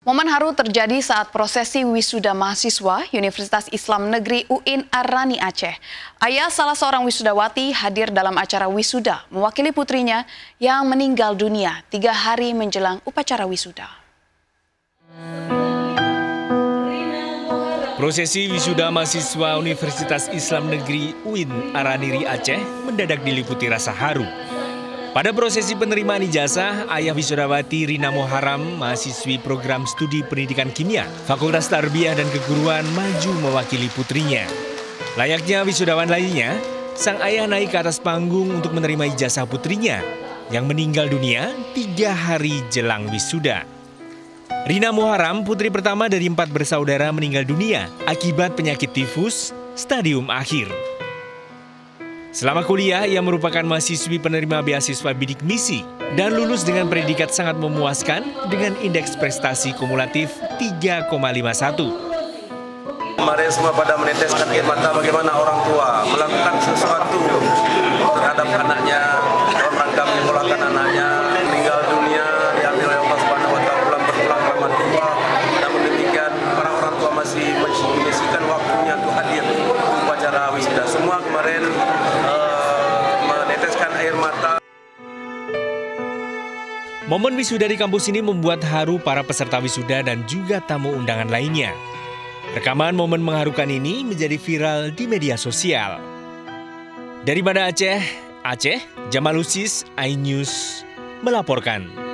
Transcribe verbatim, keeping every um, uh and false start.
Momen haru terjadi saat prosesi wisuda mahasiswa Universitas Islam Negeri U I N Ar-Rani Aceh. Ayah salah seorang wisudawati hadir dalam acara wisuda mewakili putrinya yang meninggal dunia tiga hari menjelang upacara wisuda. Prosesi wisuda mahasiswa Universitas Islam Negeri U I N Ar-Rani Aceh mendadak diliputi rasa haru. Pada prosesi penerimaan ijazah, ayah wisudawati Rina Muharam, mahasiswi program studi pendidikan kimia, Fakultas Tarbiyah dan Keguruan, maju mewakili putrinya. Layaknya wisudawan lainnya, sang ayah naik ke atas panggung untuk menerima ijazah putrinya yang meninggal dunia tiga hari jelang wisuda. Rina Muharam, putri pertama dari empat bersaudara, meninggal dunia akibat penyakit tifus stadium akhir. Selama kuliah, ia merupakan mahasiswi penerima beasiswa bidik misi dan lulus dengan predikat sangat memuaskan dengan indeks prestasi kumulatif tiga koma lima satu. Kemarin semua pada meneteskan air mata bagaimana orang tua melakukan sesuatu terhadap anaknya, orang kami memulakan anaknya, meninggal dunia, diambil oleh Allah Subhanahu wa Ta'ala, pulang berpulang lama tua. Namun demikian, para orang tua masih menyisikan waktunya untuk hadir upacara wisuda. Semua kemarin Momen wisuda di kampus ini membuat haru para peserta wisuda dan juga tamu undangan lainnya. Rekaman momen mengharukan ini menjadi viral di media sosial. Dari Banda Aceh, Aceh, Jamalusis, iNews melaporkan.